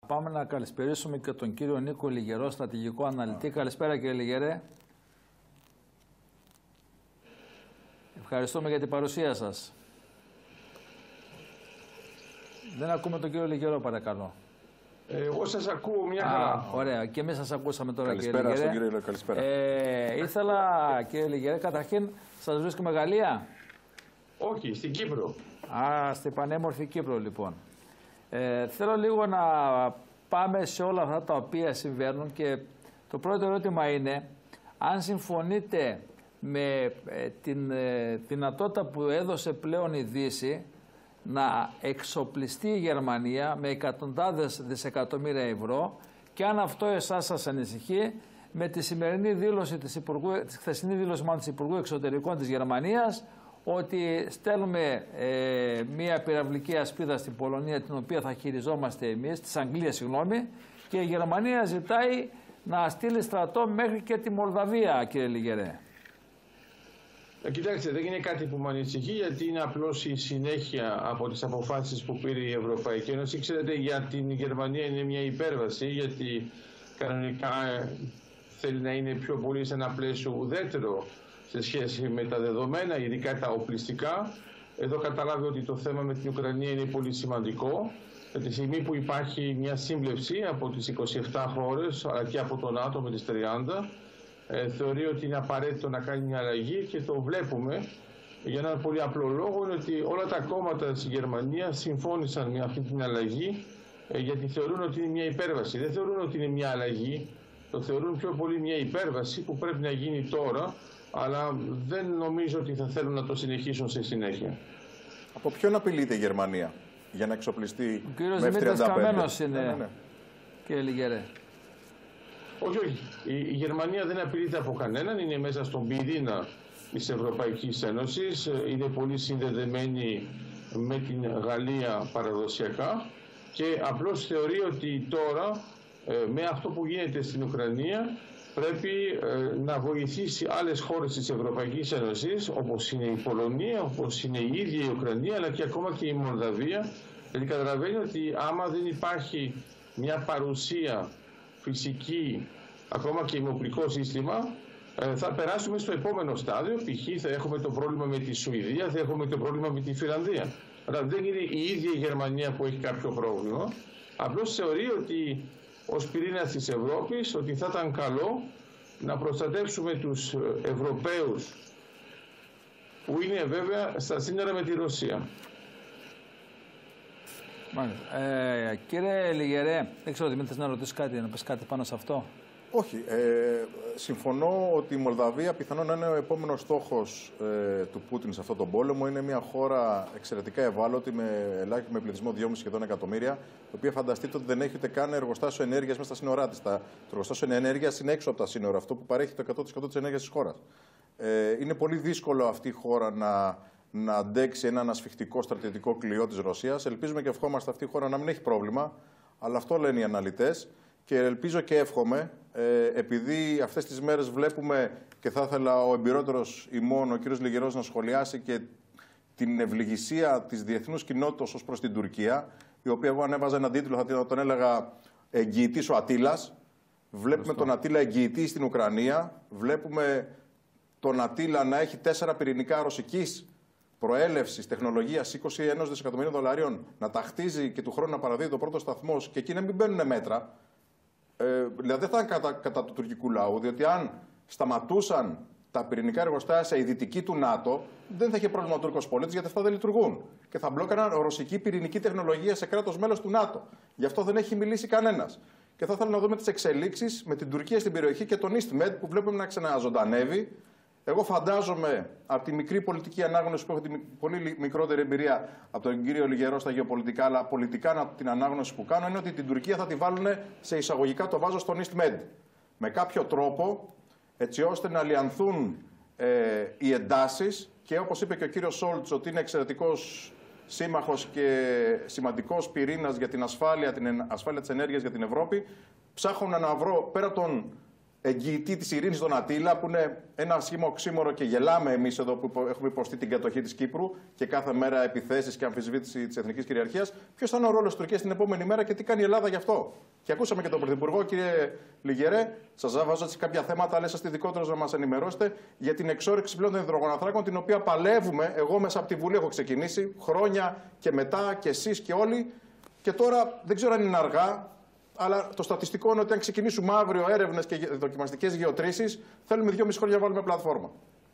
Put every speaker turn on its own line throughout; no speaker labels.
Πάμε να καλησπερίσουμε και τον κύριο Νίκο Λιγερό, στρατηγικό αναλυτή. Καλησπέρα κύριε Λιγερέ. Ευχαριστούμε για την παρουσία σας. Δεν ακούμε τον κύριο Λιγερό, παρακαλώ.
Εγώ σας ακούω μια χαρά.
Ωραία. Και εμείς σας ακούσαμε τώρα,
καλησπέρα,
κύριε Λιγερέ.
στον κύριο, καλησπέρα.
Ήθελα, κύριε Λιγερέ, καταρχήν, σας βρίσκουμε Γαλλία.
Όχι, στην Κύπρο.
Στην πανέμορφη Κύπρο, λοιπόν. Θέλω λίγο να πάμε σε όλα αυτά τα οποία συμβαίνουν και το πρώτο ερώτημα είναι αν συμφωνείτε με την δυνατότητα που έδωσε πλέον η Δύση να εξοπλιστεί η Γερμανία με εκατοντάδες δισεκατομμύρια ευρώ και αν αυτό εσάς σας ανησυχεί με τη σημερινή δήλωση τη χθεσινή δήλωση της Υπουργού Εξωτερικών της Γερμανίας ότι στέλνουμε μια πυραυλική ασπίδα στην Πολωνία την οποία θα χειριζόμαστε εμείς, της Αγγλίας συγγνώμη, και η Γερμανία ζητάει να στείλει στρατό μέχρι και τη Μολδαβία, κύριε Λιγερέ.
Κοιτάξτε, δεν είναι κάτι που με ανησυχεί, γιατί είναι απλώς η συνέχεια από τις αποφάσεις που πήρε η Ευρωπαϊκή Ένωση. Ξέρετε, για την Γερμανία είναι μια υπέρβαση, γιατί κανονικά θέλει να είναι πιο πολύ σε ένα πλαίσιο ουδέτερο σε σχέση με τα δεδομένα, ειδικά τα οπλιστικά. Εδώ καταλάβει ότι το θέμα με την Ουκρανία είναι πολύ σημαντικό. Από τη στιγμή που υπάρχει μια σύμπλευση από τις 27 χώρες, αλλά και από το ΝΑΤΟ με τις 30, θεωρεί ότι είναι απαραίτητο να κάνει μια αλλαγή και το βλέπουμε για έναν πολύ απλό λόγο, είναι ότι όλα τα κόμματα στη Γερμανία συμφώνησαν με αυτή την αλλαγή, γιατί θεωρούν ότι είναι μια υπέρβαση. Δεν θεωρούν ότι είναι μια αλλαγή, το θεωρούν πιο πολύ μια υπέρβαση που πρέπει να γίνει τώρα, αλλά δεν νομίζω ότι θα θέλουν να το συνεχίσουν σε συνέχεια.
Από ποιον απειλείται η Γερμανία για να εξοπλιστεί
ο κύριος
με
Δημήτρης
F-35?
Καμένος είναι, κύριε Λιγερέ.
Όχι, όχι. Η Γερμανία δεν απειλείται από κανέναν, είναι μέσα στον πυρήνα της Ευρωπαϊκής Ένωσης, είναι πολύ συνδεδεμένη με την Γαλλία παραδοσιακά και απλώς θεωρεί ότι τώρα με αυτό που γίνεται στην Ουκρανία πρέπει να βοηθήσει άλλες χώρες της Ευρωπαϊκής Ένωσης, όπως είναι η Πολωνία, όπως είναι η ίδια η Ουκρανία, αλλά και ακόμα και η Μολδαβία. Δηλαδή καταλαβαίνει ότι άμα δεν υπάρχει μια παρουσία φυσική, ακόμα και ημοπλικό σύστημα, θα περάσουμε στο επόμενο στάδιο. Π.χ. θα έχουμε το πρόβλημα με τη Σουηδία, θα έχουμε το πρόβλημα με τη Φιλανδία. Αλλά δεν είναι η ίδια η Γερμανία που έχει κάποιο πρόβλημα. Απλώς θεωρεί ότι ως πυρήνας της Ευρώπης ότι θα ήταν καλό να προστατεύσουμε τους Ευρωπαίους που είναι βέβαια στα σύνορα με τη Ρωσία.
Κύριε Λιγερέ, δεν ξέρω, Δημήτρης, να ρωτήσει κάτι, να πεις κάτι πάνω σε αυτό.
Όχι. Συμφωνώ ότι η Μολδαβία πιθανόν να είναι ο επόμενος στόχος του Πούτιν σε αυτόν τον πόλεμο. Είναι μια χώρα εξαιρετικά ευάλωτη, με πληθυσμό 2,5 σχεδόν εκατομμύρια, η οποία φανταστείτε ότι δεν έχει ούτε καν εργοστάσιο ενέργειας μέσα στα σύνορά της. Το εργοστάσιο ενέργειας είναι έξω από τα σύνορα, αυτό που παρέχει το 100% της ενέργειας της χώρας. Είναι πολύ δύσκολο αυτή η χώρα να αντέξει έναν ασφιχτικό στρατιωτικό κλειό της Ρωσίας. Ελπίζουμε και ευχόμαστε αυτή η χώρα να μην έχει πρόβλημα, αλλά αυτό λένε οι αναλυτές. Και ελπίζω και εύχομαι, επειδή αυτές τις μέρες βλέπουμε, και θα ήθελα ο εμπειρότερος ημών, ο κ. Λιγερός, να σχολιάσει και την ευληγησία της διεθνούς κοινότητας ως προς την Τουρκία, η οποία εγώ ανέβαζα έναν τίτλο, θα τον έλεγα εγγυητής ο Ατήλας. Βλέπουμε τον Ατήλα εγγυητή στην Ουκρανία, βλέπουμε τον Ατήλα να έχει 4 πυρηνικά ρωσικής προέλευσης, τεχνολογίας 21 δισεκατομμυρίων δολαρίων, να τα χτίζει και του χρόνου να παραδίδει το πρώτο σταθμός και εκεί να μην μπαίνουν μέτρα. Δηλαδή δεν θα ήταν κατά του τουρκικού λαού, διότι αν σταματούσαν τα πυρηνικά εργοστάσια οι δυτικοί του ΝΑΤΟ, δεν θα είχε πρόβλημα ο Τούρκος πολίτης, γιατί αυτά δεν λειτουργούν. Και θα μπλόκαραν ρωσική πυρηνική τεχνολογία σε κράτος μέλος του ΝΑΤΟ. Γι' αυτό δεν έχει μιλήσει κανένας. Και θα ήθελα να δούμε τις εξελίξεις με την Τουρκία στην περιοχή και τον EastMed που βλέπουμε να ξαναζωντανεύει. Εγώ φαντάζομαι από τη μικρή πολιτική ανάγνωση που έχω την πολύ μικρότερη εμπειρία από τον κύριο Λιγερό στα γεωπολιτικά, αλλά πολιτικά την ανάγνωση που κάνω είναι ότι την Τουρκία θα τη βάλουν σε εισαγωγικά το βάζω στον EastMed. Με κάποιο τρόπο, έτσι ώστε να λιανθούν οι εντάσεις και όπως είπε και ο κύριος Σόλτς, ότι είναι εξαιρετικός σύμμαχος και σημαντικός πυρήνας για την ασφάλεια της ενέργειας για την Ευρώπη, ψάχνω να βρω πέρα των εγγυητή της ειρήνης τον Ατήλα, που είναι ένα σχήμα οξύμορο και γελάμε εμείς εδώ που έχουμε υποστεί την κατοχή της Κύπρου και κάθε μέρα επιθέσεις και αμφισβήτηση της εθνικής κυριαρχίας. Ποιος θα είναι ο ρόλος της Τουρκίας την επόμενη μέρα και τι κάνει η Ελλάδα γι' αυτό? Και ακούσαμε και τον Πρωθυπουργό, κύριε Λιγερέ, σας βάζω έτσι κάποια θέματα, αλλά είσαστε ειδικότερος να μας ενημερώσετε για την εξόρυξη πλέον των υδρογοναθράκων, την οποία παλεύουμε. Εγώ μέσα από τη Βουλή έχω ξεκινήσει χρόνια και μετά και εσείς και όλοι. Και τώρα δεν ξέρω αν είναι αργά. Αλλά το στατιστικό είναι ότι αν ξεκινήσουμε αύριο έρευνες και δοκιμαστικές γεωτρήσεις, θέλουμε 2,5 χρόνια να βάλουμε πλατφόρμα.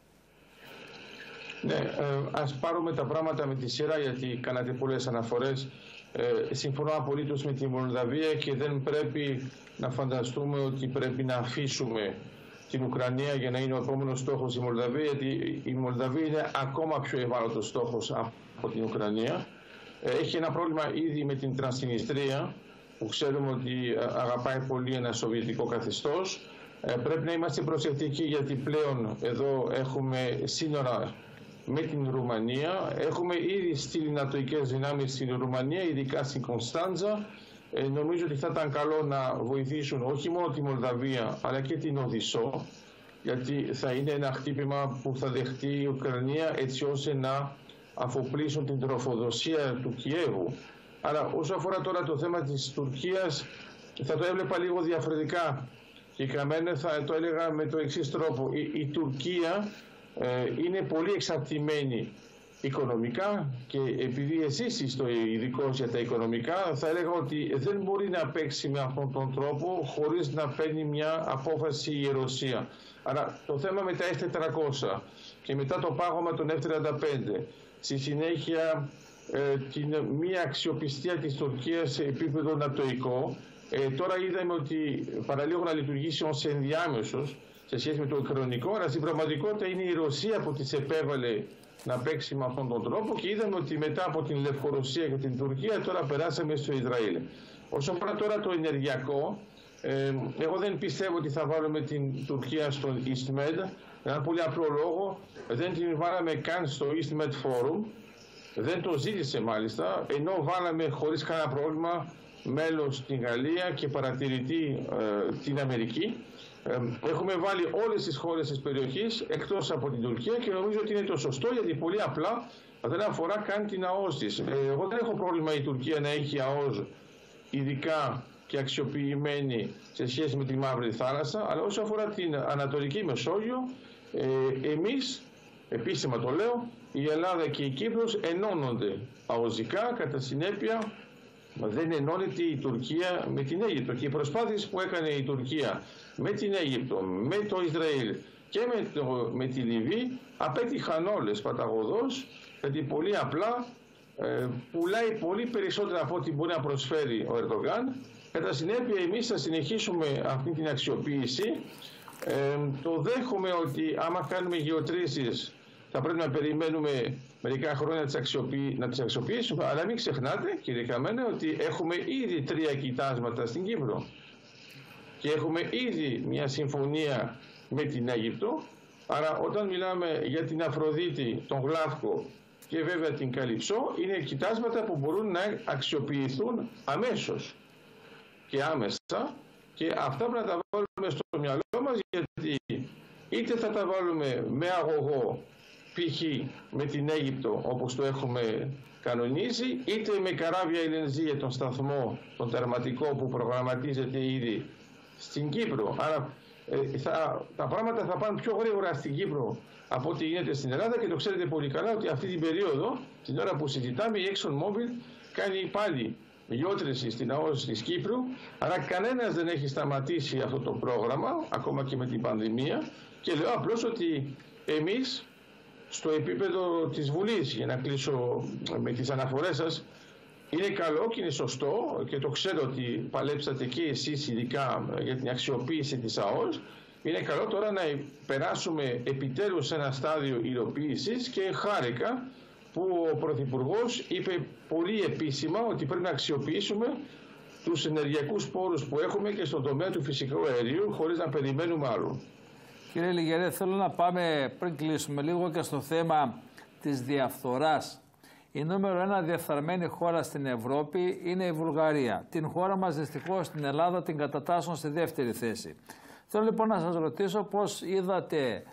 Ναι, ας πάρουμε τα πράγματα με τη σειρά, γιατί κάνατε πολλές αναφορές. Συμφωνώ απολύτως με τη Μολδαβία και δεν πρέπει να φανταστούμε ότι πρέπει να αφήσουμε την Ουκρανία για να είναι ο επόμενος στόχος η Μολδαβία, γιατί η Μολδαβία είναι ακόμα πιο ευάλωτος στόχος από την Ουκρανία. Έχει ένα πρόβλημα ήδη με την Τρανσνιστρία, που ξέρουμε ότι αγαπάει πολύ ένα σοβιετικό καθεστώς. Πρέπει να είμαστε προσεκτικοί, γιατί πλέον εδώ έχουμε σύνορα με την Ρουμανία. Έχουμε ήδη στείλει νατοικές δυνάμεις στην Ρουμανία, ειδικά στην Κωνσταντζα. Νομίζω ότι θα ήταν καλό να βοηθήσουν όχι μόνο τη Μολδαβία, αλλά και την Οδυσσό, γιατί θα είναι ένα χτύπημα που θα δεχτεί η Ουκρανία, έτσι ώστε να αφοπλίσουν την τροφοδοσία του Κιέβου. Άρα όσο αφορά τώρα το θέμα της Τουρκίας, θα το έβλεπα λίγο διαφορετικά. Συγκεκριμένα θα το έλεγα με το εξής τρόπο. Η Τουρκία είναι πολύ εξαρτημένη οικονομικά, και επειδή εσείς είστε ειδικός για τα οικονομικά, θα έλεγα ότι δεν μπορεί να παίξει με αυτόν τον τρόπο χωρίς να παίρνει μια απόφαση η Ρωσία. Άρα το θέμα με τα F-400 και μετά το πάγωμα των F-35, στη συνέχεια την μία αξιοπιστία της Τουρκίας σε επίπεδο νατοϊκό. Τώρα είδαμε ότι παραλίγο να λειτουργήσει ως ενδιάμεσος σε σχέση με το ουκρανικό, αλλά στην πραγματικότητα είναι η Ρωσία που της επέβαλε να παίξει με αυτόν τον τρόπο, και είδαμε ότι μετά από την Λευκορωσία και την Τουρκία τώρα περάσαμε στο Ισραήλ. Όσον αφορά τώρα το ενεργειακό, εγώ δεν πιστεύω ότι θα βάλουμε την Τουρκία στο EastMed. Ένα πολύ απλό λόγο, δεν την βάλαμε καν στο EastMed Forum. Δεν το ζήτησε μάλιστα, ενώ βάλαμε χωρίς κανένα πρόβλημα μέλος στην Γαλλία και παρατηρητή την Αμερική. Έχουμε βάλει όλες τις χώρες της περιοχής εκτός από την Τουρκία, και νομίζω ότι είναι το σωστό, γιατί πολύ απλά δεν αφορά καν την ΑΟΣ της. Εγώ δεν έχω πρόβλημα η Τουρκία να έχει ΑΟΣ ειδικά και αξιοποιημένη σε σχέση με τη Μαύρη Θάλασσα, αλλά όσο αφορά την Ανατολική Μεσόγειο, εμείς, επίσημα το λέω, η Ελλάδα και η Κύπρος ενώνονται αοζικά, κατά συνέπεια δεν ενώνεται η Τουρκία με την Αίγυπτο, και οι προσπάθειες που έκανε η Τουρκία με την Αίγυπτο, με το Ισραήλ και με τη Λιβύη απέτυχαν όλες παταγωδώς, γιατί πολύ απλά πουλάει πολύ περισσότερα από ό,τι μπορεί να προσφέρει ο Ερντογάν. Κατά συνέπεια εμείς θα συνεχίσουμε αυτή την αξιοποίηση. Το δέχομαι ότι άμα κάνουμε γεωτρήσεις θα πρέπει να περιμένουμε μερικά χρόνια να τις αξιοποιήσουμε, αλλά μην ξεχνάτε, κύριε Καμένε, ότι έχουμε ήδη 3 κοιτάσματα στην Κύπρο και έχουμε ήδη μια συμφωνία με την Αίγυπτο. Άρα όταν μιλάμε για την Αφροδίτη, τον Γλαύκο και βέβαια την Καλυψό, είναι κοιτάσματα που μπορούν να αξιοποιηθούν αμέσως και άμεσα, και αυτά πρέπει να τα βάλουμε στο μυαλό μας, γιατί είτε θα τα βάλουμε με αγωγό, π.χ. με την Αίγυπτο όπως το έχουμε κανονίσει, είτε με καράβια LNG για τον σταθμό, τον τερματικό που προγραμματίζεται ήδη στην Κύπρο. Άρα τα πράγματα θα πάνε πιο γρήγορα στην Κύπρο από ό,τι γίνεται στην Ελλάδα, και το ξέρετε πολύ καλά ότι αυτή την περίοδο, την ώρα που συζητάμε, η ExxonMobil κάνει πάλι γεώτρηση στην ΑΟΣ της Κύπρου. Άρα κανένας δεν έχει σταματήσει αυτό το πρόγραμμα, ακόμα και με την πανδημία, και λέω απλώς ότι εμείς στο επίπεδο της Βουλής, για να κλείσω με τις αναφορές σας, είναι καλό και είναι σωστό, και το ξέρω ότι παλέψατε και εσείς ειδικά για την αξιοποίηση της ΑΟΣ. Είναι καλό τώρα να περάσουμε επιτέλους σε ένα στάδιο υλοποίησης, και χάρηκα που ο Πρωθυπουργός είπε πολύ επίσημα ότι πρέπει να αξιοποιήσουμε τους ενεργειακούς πόρους που έχουμε και στον τομέα του φυσικού αερίου, χωρίς να περιμένουμε άλλο.
Κύριε Λιγερέ, θέλω να πάμε πριν κλείσουμε λίγο και στο θέμα της διαφθοράς. Η νούμερο 1 διαφθαρμένη χώρα στην Ευρώπη είναι η Βουλγαρία. Την χώρα μας δυστυχώς στην Ελλάδα την κατατάσσουν στη δεύτερη θέση. Θέλω λοιπόν να σας ρωτήσω πώς είδατε,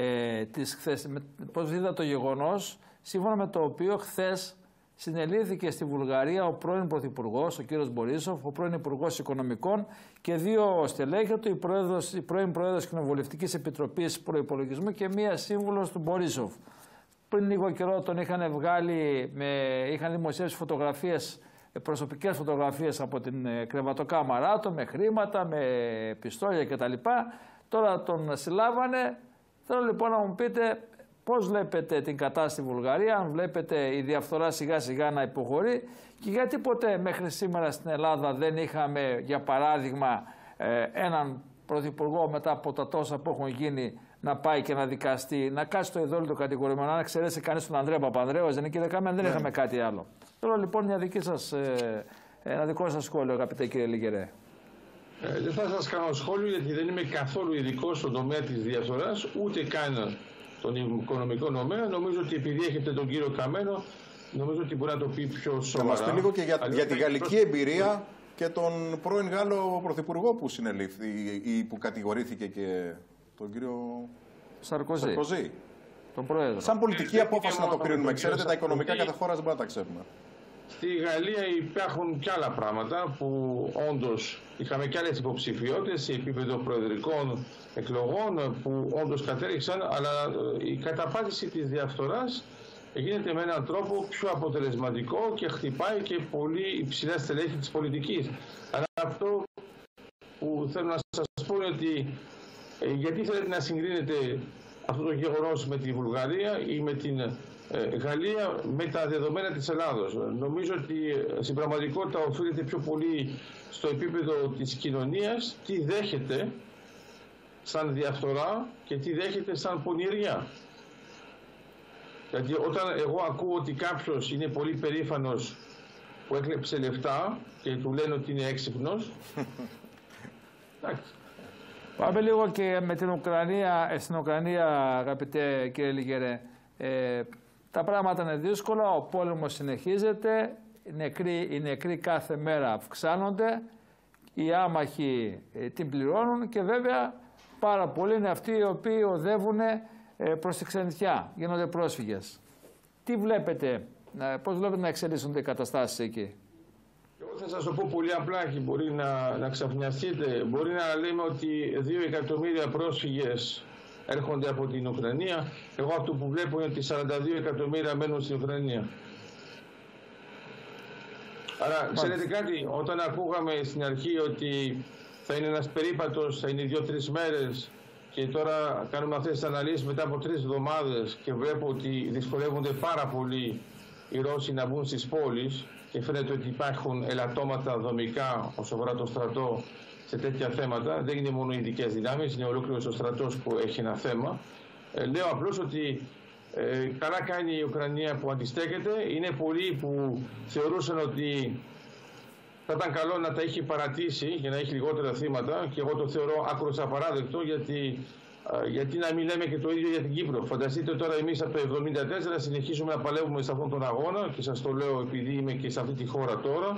πώς είδατε το γεγονός σύμφωνα με το οποίο χθες συνελήφθηκε στη Βουλγαρία ο πρώην Πρωθυπουργός, ο κύριος Μπορίσοφ, ο πρώην Υπουργός Οικονομικών και δύο στελέχη του, η πρώην Πρόεδρος Κοινοβουλευτικής Επιτροπής Προϋπολογισμού και μία σύμβουλος του Μπορίσοφ. Πριν λίγο καιρό τον είχαν βγάλει, είχαν δημοσιεύσει φωτογραφίες, προσωπικές φωτογραφίες από την κρεβατοκάμαρά του, με χρήματα, με πιστόλια κτλ. Τώρα τον συλλάβανε. Θέλω λοιπόν να μου πείτε πώς βλέπετε την κατάσταση στη Βουλγαρία, αν βλέπετε η διαφθορά σιγά σιγά να υποχωρεί και γιατί ποτέ μέχρι σήμερα στην Ελλάδα δεν είχαμε, για παράδειγμα, έναν πρωθυπουργό μετά από τα τόσα που έχουν γίνει να πάει και να δικαστεί, να κάτσει το ειδόλιο του κατηγορούμενο, αν εξαιρέσει κανείς τον Ανδρέα Παπανδρέου, δεν είχαμε κάτι άλλο. Θέλω λοιπόν ένα δικό σας σχόλιο, αγαπητέ κύριε Λιγερέ.
Δεν θα σας κάνω σχόλιο γιατί δεν είμαι καθόλου ειδικός στον τομέα της διαφθοράς, ούτε καν τον οικονομικό τομέα. Νομίζω ότι επειδή έχετε τον κύριο Καμένο, νομίζω ότι μπορεί να το πει πιο σοβαρά.
Να μας πει λίγο και για τη γαλλική εμπειρία και τον πρώην Γάλλο πρωθυπουργό που συνελήφθη ή που κατηγορήθηκε και τον κύριο Σαρκοζή.
Τον πρόεδρο.
Σαν πολιτική απόφαση να το κρίνουμε. Ξέρετε, τα οικονομικά κάθε χώρα δεν μπορεί να τα ξέρουμε.
Στη Γαλλία υπάρχουν και άλλα πράγματα που όντως είχαμε και άλλες υποψηφιότητες σε επίπεδο προεδρικών εκλογών που όντως κατέληξαν, αλλά η καταπάτηση της διαφθοράς γίνεται με έναν τρόπο πιο αποτελεσματικό και χτυπάει και πολύ υψηλά στελέχη της πολιτικής. Αλλά αυτό που θέλω να σας πω είναι ότι γιατί θέλετε να συγκρίνετε αυτό το γεγονός με τη Βουλγαρία ή με την Γαλλία με τα δεδομένα της Ελλάδος. Νομίζω ότι στην πραγματικότητα οφείλεται πιο πολύ στο επίπεδο της κοινωνίας τι δέχεται σαν διαφθορά και τι δέχεται σαν πονηριά. Γιατί όταν εγώ ακούω ότι κάποιος είναι πολύ περήφανος που έκλεψε λεφτά και του λένε ότι είναι έξυπνος, εντάξει.
Πάμε λίγο και με την Ουκρανία, στην Ουκρανία, αγαπητέ κύριε Λιγερέ. Τα πράγματα είναι δύσκολα, ο πόλεμος συνεχίζεται, οι νεκροί κάθε μέρα αυξάνονται, οι άμαχοι την πληρώνουν και βέβαια πάρα πολλοί είναι αυτοί οι οποίοι οδεύουν προς τη ξενιτιά, γίνονται πρόσφυγες. Τι βλέπετε, πώς βλέπετε να εξελίσσονται οι καταστάσεις εκεί?
Εγώ θα σας το πω πολύ απλά και μπορεί να ξαφνιαστείτε. Μπορεί να λέμε ότι 2 εκατομμύρια πρόσφυγες έρχονται από την Ουκρανία. Εγώ αυτό που βλέπω είναι ότι 42 εκατομμύρια μένουν στην Ουκρανία. Άρα, ξέρετε κάτι, όταν ακούγαμε στην αρχή ότι θα είναι ένας περίπατος, θα είναι 2-3 μέρες και τώρα κάνουμε αυτές τις αναλύσεις μετά από 3 εβδομάδες και βλέπω ότι δυσκολεύονται πάρα πολύ οι Ρώσοι να μπουν στις πόλεις και φαίνεται ότι υπάρχουν ελαττώματα δομικά όσο αφορά το στρατό σε τέτοια θέματα. Δεν είναι μόνο οι ειδικές δυνάμεις, είναι ολόκληρος ο στρατός που έχει ένα θέμα. Λέω απλώς ότι καλά κάνει η Ουκρανία που αντιστέκεται. Είναι πολλοί που θεωρούσαν ότι θα ήταν καλό να τα έχει παρατήσει για να έχει λιγότερα θύματα και εγώ το θεωρώ άκρως απαράδεκτο γιατί να μην λέμε και το ίδιο για την Κύπρο. Φανταστείτε τώρα εμείς από το 1974 συνεχίσουμε να παλεύουμε σε αυτόν τον αγώνα και σας το λέω επειδή είμαι και σε αυτή τη χώρα τώρα.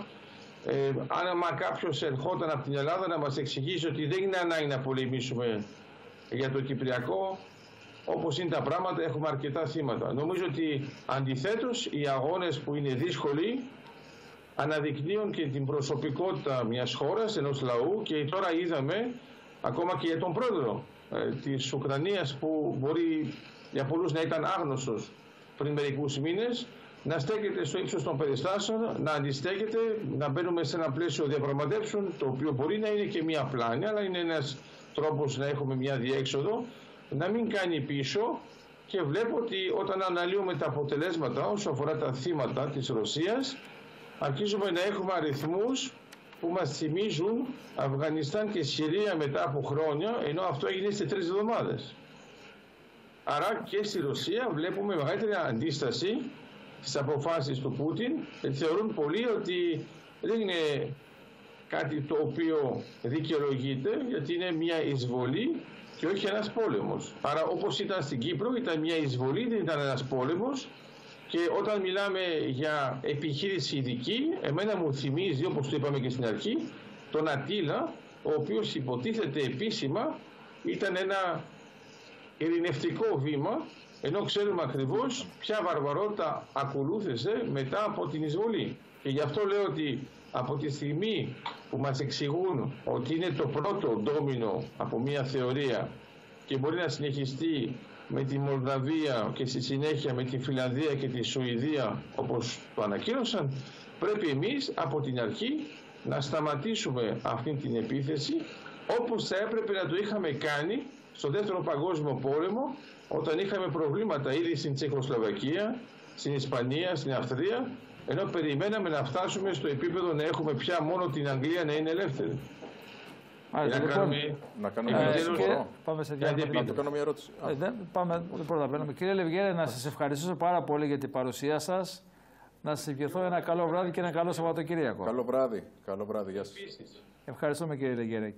Αν κάποιος ερχόταν από την Ελλάδα να μας εξηγήσει ότι δεν είναι ανάγκη να πολεμήσουμε για το Κυπριακό, όπως είναι τα πράγματα έχουμε αρκετά θύματα. Νομίζω ότι αντιθέτως οι αγώνες που είναι δύσκολοι αναδεικνύουν και την προσωπικότητα μιας χώρας, ενός λαού και τώρα είδαμε ακόμα και για τον πρόεδρο της Ουκρανίας που μπορεί για πολλούς να ήταν άγνωστος πριν μερικούς μήνες, να στέκεται στο ύψος των περιστάσεων, να αντιστέκεται, να μπαίνουμε σε ένα πλαίσιο διαπραγματεύσεων, το οποίο μπορεί να είναι και μια πλάνη, αλλά είναι ένας τρόπος να έχουμε μια διέξοδο, να μην κάνει πίσω και βλέπω ότι όταν αναλύουμε τα αποτελέσματα όσο αφορά τα θύματα της Ρωσίας, αρχίζουμε να έχουμε αριθμούς που μας θυμίζουν Αφγανιστάν και Συρία μετά από χρόνια, ενώ αυτό έγινε σε 3 εβδομάδες. Άρα και στη Ρωσία βλέπουμε μεγαλύτερη αντίσταση στις αποφάσεις του Πούτιν, γιατί θεωρούν πολλοί ότι δεν είναι κάτι το οποίο δικαιολογείται, γιατί είναι μια εισβολή και όχι ένας πόλεμος. Άρα όπως ήταν στην Κύπρο ήταν μια εισβολή, δεν ήταν ένας πόλεμος. Και όταν μιλάμε για επιχείρηση ειδική, εμένα μου θυμίζει, όπως το είπαμε και στην αρχή, τον Αττήλα, ο οποίος υποτίθεται επίσημα ήταν ένα ειρηνευτικό βήμα, ενώ ξέρουμε ακριβώς ποια βαρβαρότητα ακολούθησε μετά από την εισβολή. Και γι' αυτό λέω ότι από τη στιγμή που μας εξηγούν ότι είναι το πρώτο ντόμινο από μια θεωρία και μπορεί να συνεχιστεί με τη Μολδαβία και στη συνέχεια με τη Φιλανδία και τη Σουηδία όπως το ανακοίνωσαν, πρέπει εμείς από την αρχή να σταματήσουμε αυτή την επίθεση όπως θα έπρεπε να το είχαμε κάνει στο Δεύτερο Παγκόσμιο Πόλεμο, όταν είχαμε προβλήματα ήδη στην Τσεχοσλοβακία, στην Ισπανία, στην Αυστρία, ενώ περιμέναμε να φτάσουμε στο επίπεδο να έχουμε πια μόνο την Αγγλία να είναι ελεύθερη.
Να κάνουμε μια ερώτηση.
Πάμε πρώτα. Κύριε Λευγέρη, να σας ευχαριστήσω πάρα πολύ για την παρουσία σας. Να σας ευχηθώ ένα καλό βράδυ και ένα καλό Σαββατοκύριακο.
Καλό βράδυ. Καλό βράδυ. Γεια σας.
Ευχαριστούμε, κύριε Λευγέρη.